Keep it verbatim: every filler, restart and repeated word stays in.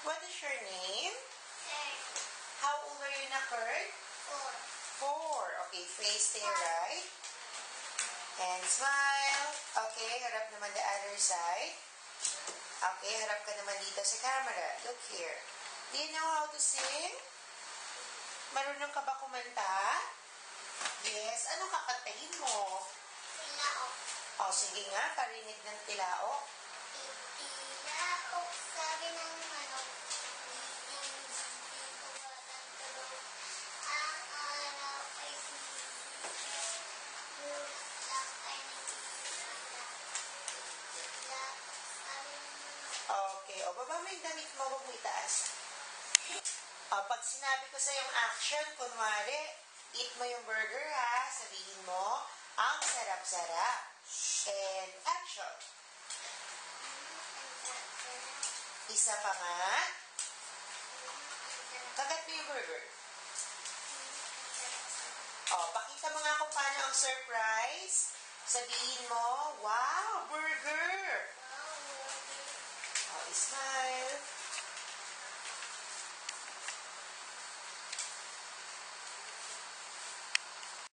What is your name? Kurt. How old are you na, Kurt? Four. Four. Okay, face there, right? And smile. Okay, harap naman the other side. Okay, harap ka naman dito sa camera. Look here. Do you know how to sing? Marunong ka ba kumanta? Yes. Anong kakantahin mo? Tilaok. O, sige nga. Parinig ng tilaok. Tilaok, sabi ng manok. Hindi ko ba ng tulog? Ang araw ay sinisikip. Bulak ay nagtitila. Tilaok, sabi ng manok. Okay. O, baba mo yung damit mo. Huwag mo itaas. O, pag sinabi ko sa yung action, kunwari, eat mo yung burger, ha? Sabihin mo, ang sarap-sarap. And action. Isa pa nga. Kagat mo yung burger. O, pakita mo nga kung paano ang surprise. Sabihin mo, wow, burger. O, smile.